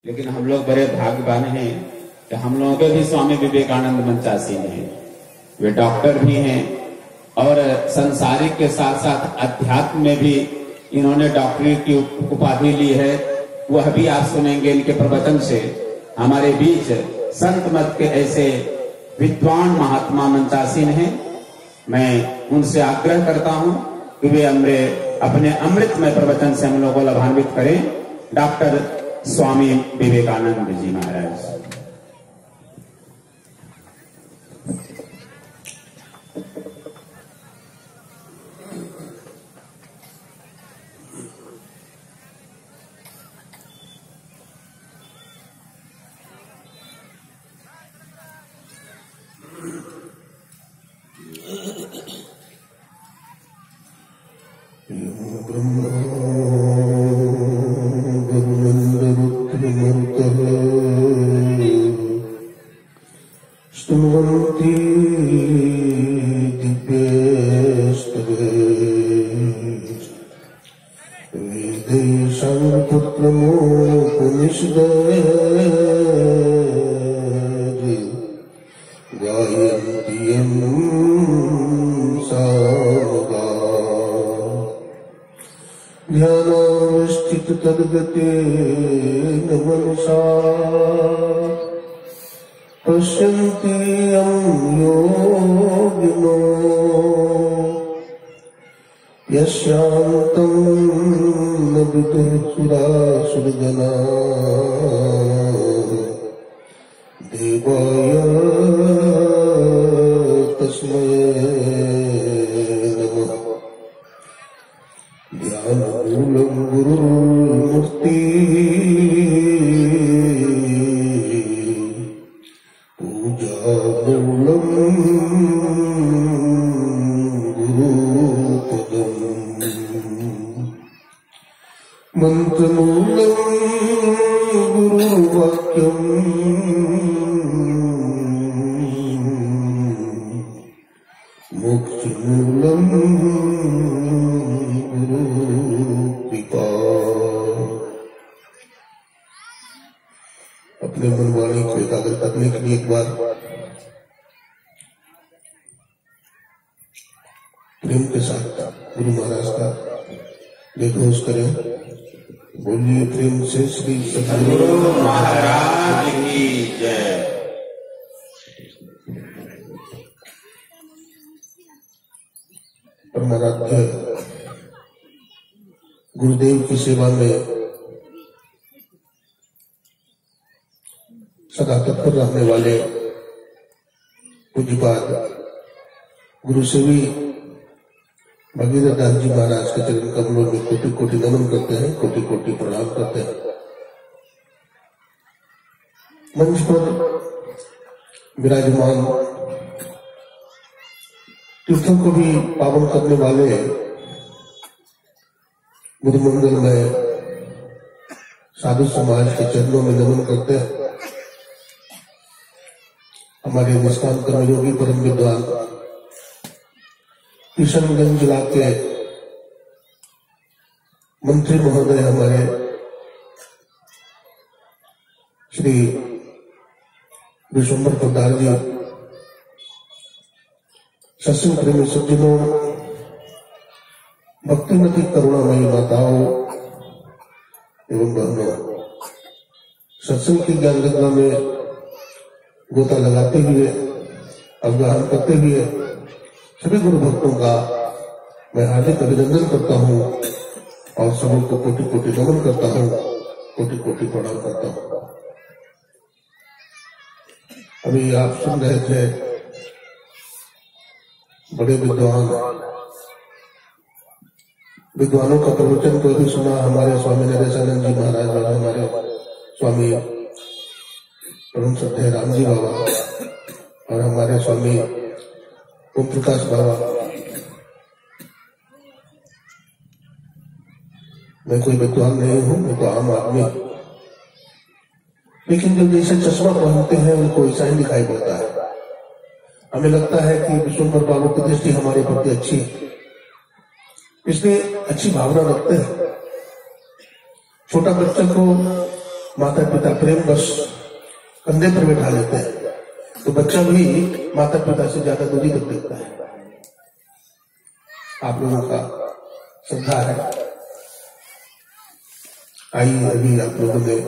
लेकिन हम लोग बड़े भाग्यवान हैं कि हम लोगों के भी स्वामी विवेकानंद मंचासी हैं। वे डॉक्टर भी हैं और संसारिक के साथ साथ अध्यात्म में भी इन्होंने डॉक्टरेट की उपाधि ली है। वह भी आप सुनेंगे इनके प्रवचन से। हमारे बीच संत मत के ऐसे विद्वान महात्मा मंचासीन हैं। मैं उनसे आग्रह करता हूं कि वे अपने अमृतमय प्रवचन से हम लोगों को लाभान्वित करें। डॉक्टर स्वामी विवेकानंद जी महाराज। अपने मनवाणी को एकाग्र करने के लिए एक बार प्रेम के साथ गुरु महाराज का जयघोष करें। बोलिए प्रेम से श्री सद्गुरु महाराज की जय। परमाराध्य गुरुदेव की सेवा में सदा तत्पर रहने वाले पूज्यपाद गुरु सेवी भगीरथ दास जी महाराज के चरण कमलों में कोटि कोटि नमन करते हैं, कोटि कोटि प्रणाम करते हैं। मंच पर विराजमान तीर्थों को भी पावन करने वाले गुरुमंडल में साधु समाज के चरणों में नमन करते हैं। हमारे मुस्कान कर्मयोगी परम विद्वान किशनगंज जिला के मंत्री महोदय हमारे श्री विश्वम्बर पोद्दार जी, सत्संग प्रेमी सज्जनों, भक्तिमती करुणामयी माताओं एवं बहनों, सत्संग की ज्ञान गंगा में गोता लगाते हुए अवगाहन करते हुए सभी गुरु भक्तों का मैं हार्दिक अभिनंदन करता हूँ और सभी को कोटि कोटि नमन करता हूँ, कोटि कोटि प्रणाम करता हूँ। अभी आप सुन रहे थे बड़े विद्वानों का प्रवचन को भी सुना। हमारे स्वामी नरेशानंद जी महाराज और हमारे स्वामी परम श्रद्धेय राम जी बाबा और हमारे स्वामी ओम प्रकाश बाबा। मैं कोई विद्वान नहीं हूं, मैं तो आम आदमी, लेकिन जब जैसे चश्मा पहनते हैं उनको ऐसा ही दिखाई पड़ता है। हमें लगता है कि विश्वम्बर बाबू की दृष्टि हमारे प्रति अच्छी है, इसलिए अच्छी भावना रखते हैं। छोटा बच्चा को माता पिता प्रेम बस कंधे पर बैठा लेते हैं, तो बच्चा भी माता पिता से ज्यादा दूरी तक देखता है। आप लोगों का श्रद्धा है, आइए अभी आप लोगों ने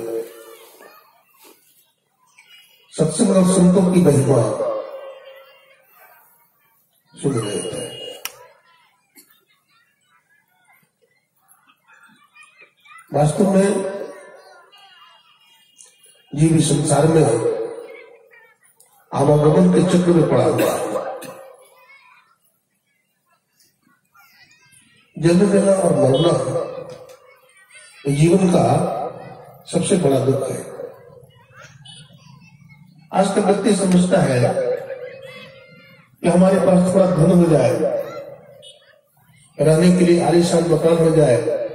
सत्संग और संतों की महिमा सुन रहे थे। वास्तव में जीव इस संसार में आवागमन के चक्र में पड़ा हुआ है। जन्म लेना और मरना जीवन का सबसे बड़ा दुख है। आज तक व्यक्ति समझता है कि हमारे पास थोड़ा धन हो जाए, रहने के लिए आलीशान मकान हो जाए,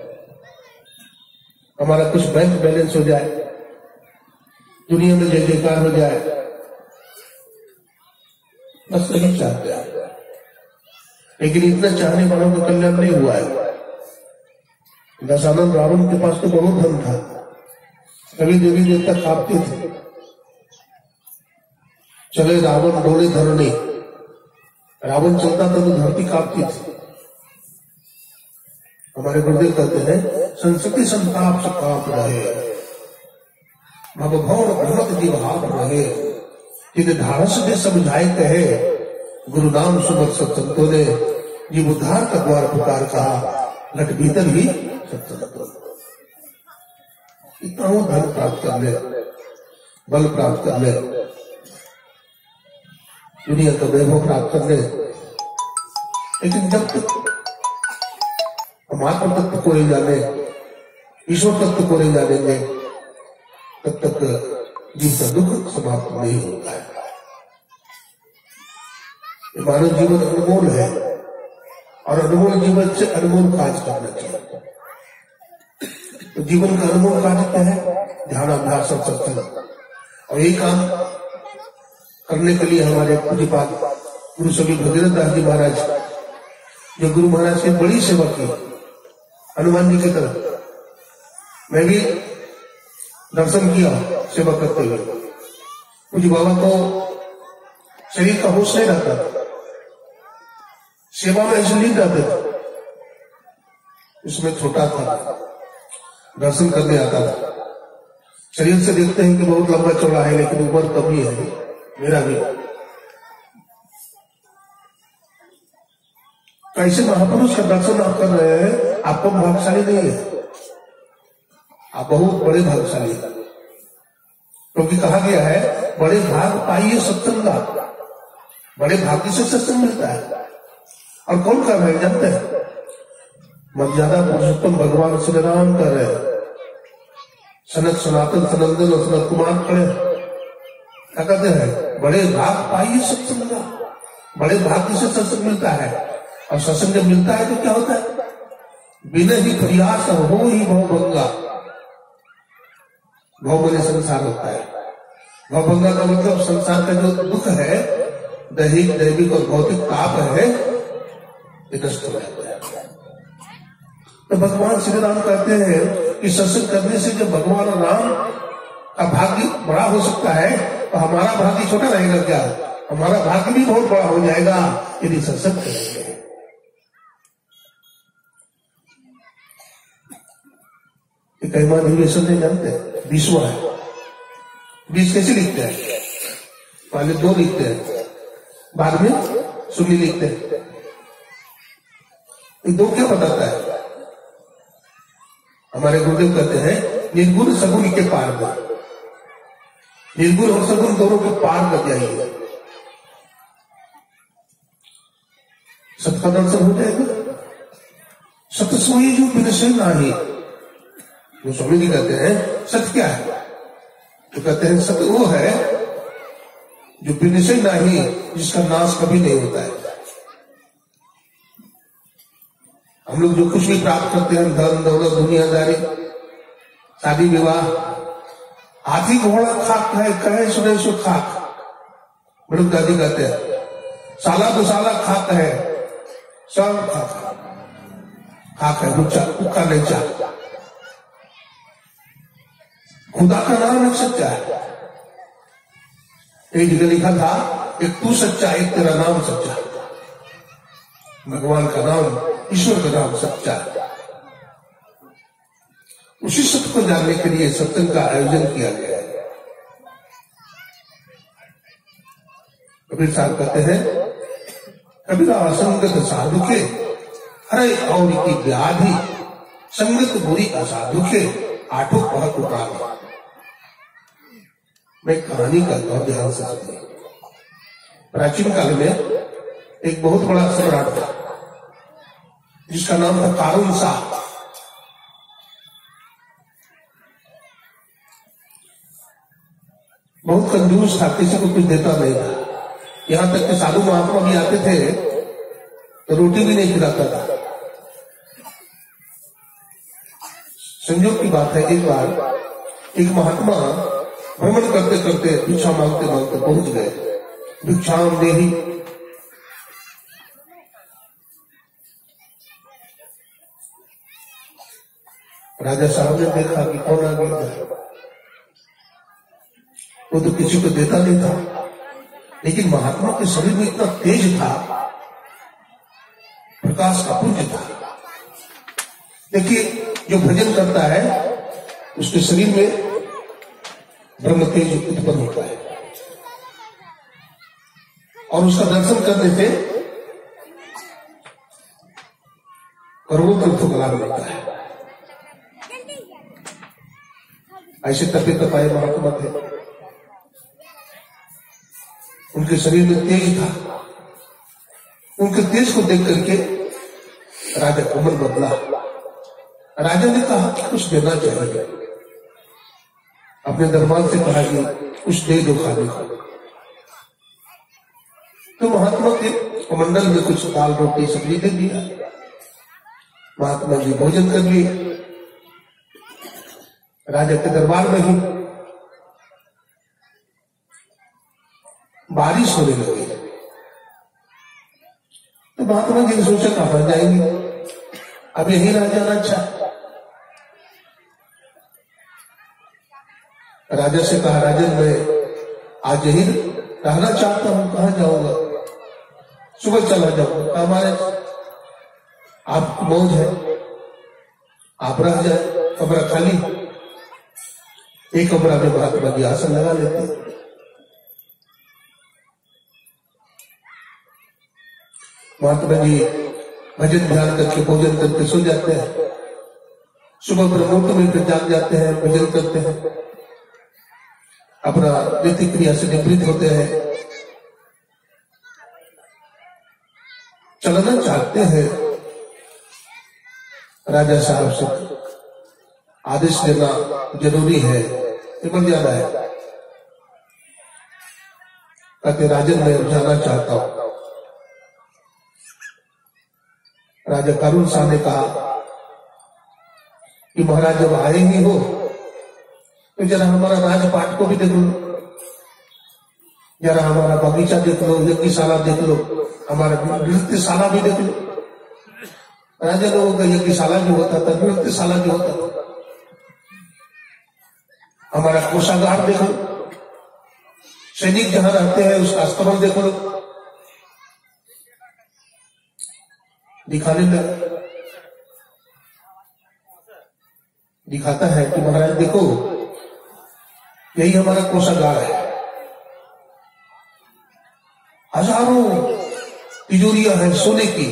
हमारा कुछ बैंक बैलेंस हो जाए, दुनिया में जय जयकार हो जाए, बस यही चाहते हैं। लेकिन इतना चाहने वालों का कल्याण नहीं हुआ है। दशानन रावण के पास तो बहुत धन था, कभी देवी देवता कांपते थे, चले रावण डोले धरणी, रावण चलता था तो धरती कांपती थी। हमारे गुरुदेव कहते हैं संस्कृति संताप से कांप रहे, भवभौर भ्रमत जीवहाप रहे, जिन्हें ढाढ़स ने समझाए कहे, गुरु नाम सुमर सत्संतों ने जीव उद्धार का द्वार पुकार कहा, घट भीतर ही सत्संग। इतना वो धन प्राप्त कर ले, बल प्राप्त कर ले, दुनिया का वैभव प्राप्त कर ले, लेकिन जब तक मात्र तत्व को नहीं जाने, ईश्वर तत्व को नहीं जानेंगे, तब तक जीव का दुख समाप्त नहीं होता है। मानव जीवन अनमोल है और अनमोल जीवन से अनमोल कार्य करना चाहिए। तो जीवन का अनमोल कार्य क्या है? ध्यान, अभ्यास और सत्संग। और यही काम करने के लिए हमारे पूज्यपाद गुरु स्वामी भगीरथ दास जी महाराज, जो गुरु महाराज की बड़ी सेवा की, हनुमान जी की तरह मैं भी दर्शन किया सेवा करते हुए। पूज्य बाबा को शरीर का होश नहीं रहता था, सेवा में ऐसे लीन रहते थे। इसमें छोटा था, दर्शन करने आता था। शरीर से देखते हैं कि बहुत लंबा चौड़ा है, लेकिन उम्र कम ही है, मेरा भी। कैसे महापुरुष का दर्शन आप कर रहे हैं, आप कम भाग्यशाली नहीं है, आप बहुत बड़े भाग्यशाली हैं। क्योंकि कहा गया है बड़े भाग पाइए सत्संग, बड़े भाग्य से सत्संग मिलता है। और कौन कर रहे हैं जानते हैं? मर्यादा पुरुषोत्तम भगवान श्री राम कर रहे हैं, सनत सनातन सनंदन और सनत कुमार खड़े क्या कहते हैं? बड़े भाग पाइए सत्संग, बड़े भाग्य से सत्संग मिलता है। और सत्संग जब मिलता है तो क्या होता है? बिना ही प्रयास हो ही भवभंगा, भव बने संसार होता है। भवभंगा का मतलब संसार का जो दुख है, दैहिक दैविक और भौतिक ताप है, ये नष्ट हो जाता है। तो भगवान श्री राम कहते हैं कि सत्संग करने से जब भगवान राम का भाग्य बड़ा हो सकता है, तो हमारा भाग्य छोटा रहेगा क्या? हमारा भाग्य भी बहुत बड़ा हो जाएगा यदि सत्संग करेंगे। कई बार इंग्लिश नहीं जानते, 20वां है। 20 कैसे लिखते हैं? पहले 2 लिखते हैं, बाद में 0 लिखते हैं। 2 क्या बताता है? हमारे गुरुदेव कहते हैं निर्गुण सगुण के पार में, निर्गुण और सगुण दोनों के पार कर जाइए, सबका दर्शन हो जाएगा। सत्य सोई जो विनशे नाही, वो स्वामी जी कहते हैं सत्य क्या है? तो कहते हैं सत्य वो है जो विनशे नाही, जिसका नाश कभी नहीं होता है। हम लोग जो कुछ भी प्राप्त करते हैं, धन दौलत दुनियादारी शादी विवाह, हाथी घोड़ा खाक है, कहे सुने सो खाक। बड़े दादी कहते हैं साला तो साला खाक है, सब खाक है, रुचा उका नहीं चाह। खुदा का नाम एक सच्चा है। एक जगह लिखा था, एक तू सच्चा, एक तेरा नाम सच्चा। भगवान का नाम, ईश्वर का नाम सच्चा है। उसी सत्य को जानने के लिए सत्संग का आयोजन किया गया है। कबीर साहब कहते हैं, कबीरा असंगत साधु के हरे और की व्याधि, संगत बुरी असाधु के आठों पहक उतार। मैं कहानी करता हूं, ध्यान से सुनिए। प्राचीन काल में एक बहुत बड़ा सम्राट था जिसका नाम था कारून शाह। बहुत कंजूस था, किसी को कुछ देता नहीं था। यहां तक कि साधु महात्मा भी आते थे तो रोटी भी नहीं खिलाता था। संयोग की बात है, एक बार एक महात्मा भ्रमण करते करते भिक्षा मांगते मांगते पहुंच गए। भिक्षाम देहि, राजा साहब ने देखा कि कौन आ गया। वो तो किसी को देता नहीं था, लेकिन महात्मा के शरीर में इतना तेज था, प्रकाश का पुंज था। देखिए, जो भजन करता है उसके शरीर में ब्रह्म तेज उत्पन्न होता है और उसका दर्शन करने से करोड़ों तीर्थों का लाभ मिलता है। ऐसे तपे तपाए महात्मा थे, उनके शरीर में तेज था। उनके तेज को देख करके राजा का मन बदला। राजा ने कहा कि कुछ देना चाहिए। अपने दरबार से कहा कि कुछ दे दो खाने को। तो महात्मा के कमंडल में कुछ दाल रोटी सब्जी दे दिया। महात्मा जी भोजन कर लिए। राजा के दरबार में ही बारिश होने लगी। तो महात्मा जी ने सोचा कहां जाएंगे, अब यही रह जाना अच्छा। राजा से कहा, राजन मैं आज यही रहना चाहता हूं, कहां जाऊंगा, सुबह चला जाऊंगा। हमारे आपको मौज है, आप रह जाए, कमरा खाली। एक कमरा में महात्मा जी आसन लगा लेते हैं। महात्मा जी भजन ध्यान करके भोजन करके सो जाते हैं। सुबह ब्रह्ममुहूर्त में फिर जाग जाते हैं, भजन करते हैं, अपना नित्य क्रिया से निवृत्त होते हैं। चलना चाहते हैं, राजा साहब से आदेश लेना जरूरी है, निकल जाना है। कहते राजन मैं जाना चाहता हूं। राजा कारून शाह ने कहा कि महाराज जब आए ही हो तो जरा हमारा राजपाट को भी देख लो, जरा हमारा बगीचा देख लो, यज्ञशाला देख लो, हमारा नृत्यशाला भी देख लो। राजा लोगों का यज्ञशाला भी होता था, नृत्यशाला भी होता था। हमारा कोषागार देख लो, सैनिक जहां रहते हैं उसका अस्पताल देख लो। दिखाने लगा, दिखाता है कि महाराज देखो यही हमारा कोषागार है। हजारों तिजोरियां हैं सोने की,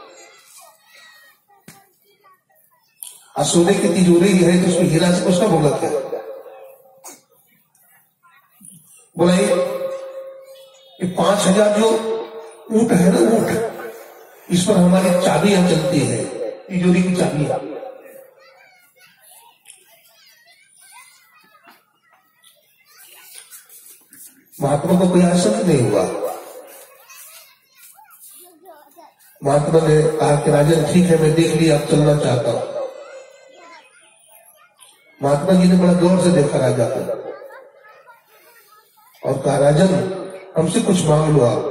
और सोने की तिजोरी ही है तो उसमें हीरा से उसका भुगत है। बोला ये 5000 जो ऊंट है ना, ऊंट, इस पर हमारी चाबियां चलती है, तिजोरी की चाबियां। महात्मा को कोई आश्चर्य नहीं हुआ। महात्मा ने कहा कि राजन ठीक है, मैं देख लिया, अब चलना चाहता हूं। महात्मा जी ने बड़ा गौर से देखा राजा को और कहा राजन हमसे कुछ मांग लो आप।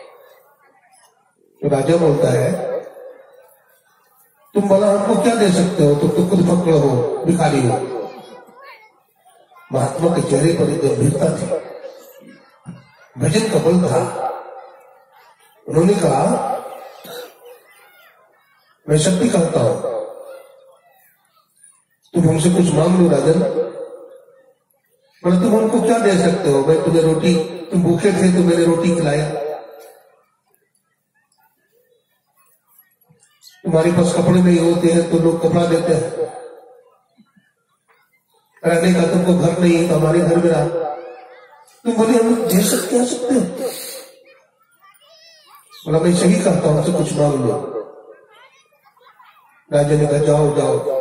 तो राजा बोलता है तुम बोला हमको क्या दे सकते हो, तुम तो खुद फकड़ हो, भिखारी हो। महात्मा के चेहरे पर एक गंभीरता थी, भजन का बल था। उन्होंने कहा, मैं शक्ति कहता हूं, तुम हमसे कुछ मांग लो राजन। बोले, तुम हमको क्या दे सकते हो? मैं तुम्हें रोटी, तुम भूखे थे तो मैंने रोटी खिलाया, तुम्हारे पास कपड़े नहीं होते हैं तो लोग कपड़ा देते हैं, रहने का तुमको घर नहीं है तो हमारे घर में रहा। तुम बोले हम दे सकते आ सकते हो? बोला, मैं सही कहता हूं, तो कुछ मांग लो। राजा ने कहा, जाओ जाओ।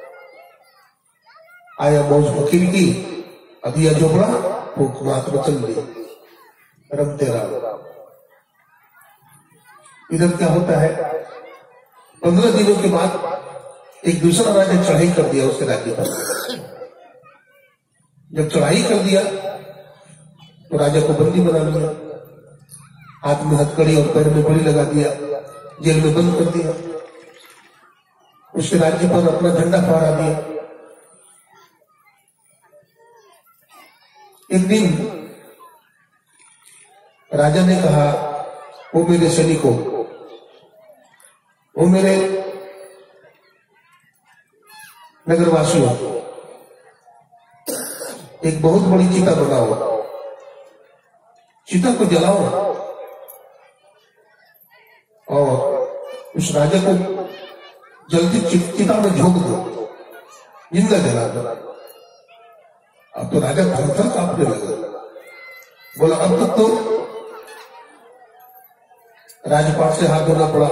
आया मौज फकीर की, अदिया झोपड़ा, फूक महात्मा चल ली, रमते राम। इधर क्या होता है, 15 दिनों के बाद एक दूसरा राजा चढ़ाई कर दिया उसके राज्य पर। जब चढ़ाई कर दिया तो राजा को बंदी बना लिया, हाथ में हथकड़ी और पैर में बड़ी लगा दिया, जेल में बंद कर दिया, उसके राज्य पर अपना झंडा फहरा दिया। एक दिन राजा ने कहा, वो मेरे सैनिकों, वो मेरे नगरवासियों, एक बहुत बड़ी चिता बनाओ, चिता को जलाओ और उस राजा को जल्दी चिता में झोंक दो, जिंदा जला दो। अब तो राजा थर-थर कांपने लगा। बोला, अब तक तो राजपाट से हाथ धोना पड़ा,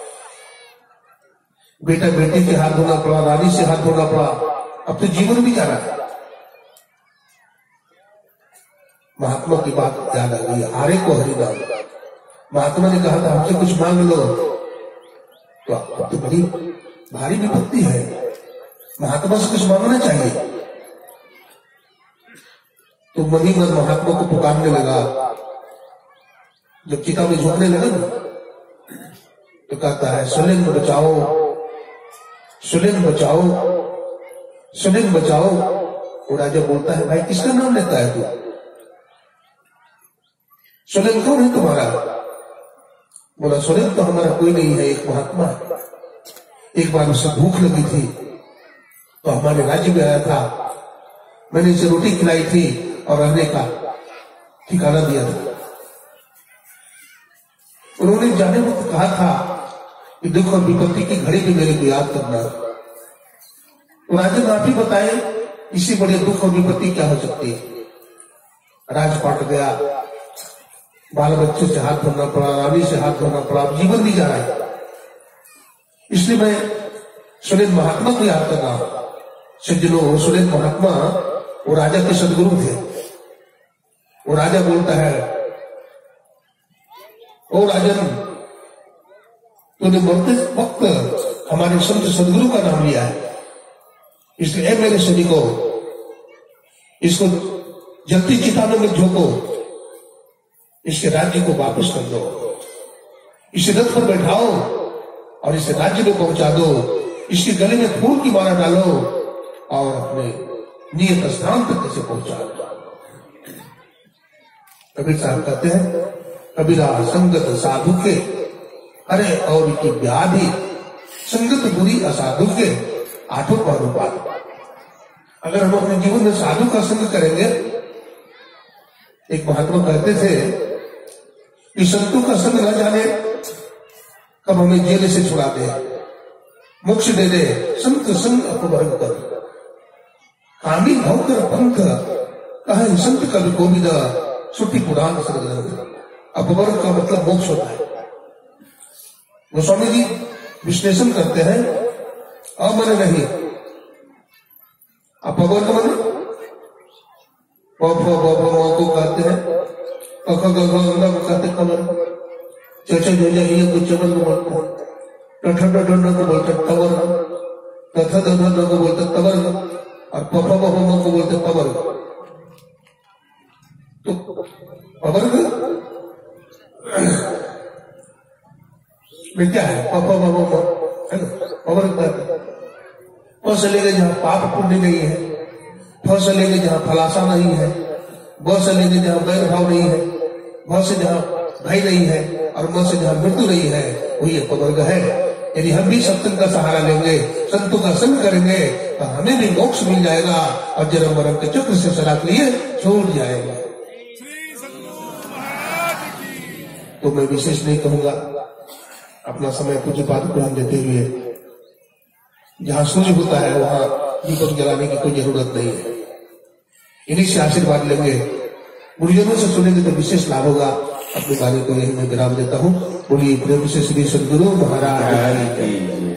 बेटा बेटी से हाथ धोना पड़ा, रानी से हाथ धोना पड़ा, अब तो जीवन भी जा रहा है। महात्मा की बात याद आ गई, हारे को हरिनाम। महात्मा ने कहा था, हमसे कुछ मांग लो, तो अब तो बड़ी भारी विपत्ति है, महात्मा से कुछ मांगना चाहिए। तो मन ही मन महात्मा को पुकारने लगा। जब चिता में झोंकने लगा ना, तो कहता है, सुलेन बचाओ, सुलेन बचाओ, सुलेन बचाओ। वो राजा बोलता है, भाई किसका नाम लेता है तू? सुलेन कौन है तुम्हारा? बोला, सुलेन तो हमारा कोई नहीं है, एक महात्मा है। एक बार उसे भूख लगी थी तो हमारे राज्य में आया था, मैंने इसे रोटी खिलाई थी और रहने का ठिकाना दिया था। उन्होंने जाने वक्त कहा था कि दुख और विपत्ति की घड़ी में मेरे को याद करना। तो राजा ने आप ही बताए, इससे बड़े दुख और विपत्ति क्या हो सकती है? राजपाट गया, बाल बच्चों से हाथ धोना पड़ा, रानी से हाथ धोना पड़ा, अब जीवन भी जा रहा है। इसलिए मैं सुलेन महात्मा को याद कर रहा हूं। सज्जनों, सुलेन महात्मा वो राजा के सदगुरु थे। वो राजा बोलता है, ओ राजन, तूने मरते वक्त हमारे संत सदगुरु का नाम लिया है, इसलिए मेरे सैनिकों, इसको जल्दी चिताने में झोंको, इसके राज्य को वापस कर दो, इसे रथ पर बैठाओ और इसे राज्य में पहुंचा दो, इसके गले में फूल की माला डालो और अपने नियत स्थान तक इसे पहुंचा दो। कबीर साहब कहते हैं, कबीरा संगत साधु के, अरे और की व्याधि, संगत बुरी असाधु के, आठों पानुपात। अगर हम अपने जीवन में साधु का संग करेंगे, एक महात्मा कहते थे कि संतों का संग न जाने कब हमें जेल से छुड़ा दे, मोक्ष दे दे, संत संग अपभयंकर, कामी भवकर पंख कहे संत कवि गोविंद, श्रुति पुराण सर्वग्रंथ। अपवर्ग का मतलब मोक्ष होता है। गोस्वामी जी विश्लेषण करते हैं, अमन नहीं, अपवर्ग मन को कहते हैं, को कहते कमर, चचा जोजा ये कुछ चमन को बोलते हैं, टठन को बोलते तवर, तथा को बोलते तवर, और पपा को बोलते तवर। तो पवर्ग में क्या है? पपा है ना, पवर्ग कहते हैं। और चले गए जहां पाप पुण्य नहीं है, फ से लेंगे जहाँ फलासा नहीं है, ब से लेंगे जहाँ बैर भाव नहीं है, भ से जहाँ भय नहीं है, और म से जहाँ मृत्यु नहीं है, वही अपवर्ग है। यदि हम भी सत्संग का सहारा लेंगे, संतों का संग करेंगे, तो हमें भी मोक्ष मिल जाएगा और जन्म मरण के चक्र से सदा के लिए छोड़ जाएगा। तो मैं विशेष नहीं कहूंगा, अपना समय पूज्य पाद को देते हुए, जहाँ सूर्य होता है वहां दीपक जलाने की कोई जरूरत नहीं है। इन्हीं से आशीर्वाद लेंगे, गुरुजनों से सुनेंगे तो विशेष लाभ होगा। अपनी वाणी को यही मैं विराम देता हूँ। बोलिए प्रेम से श्री सद्गुरु महाराज।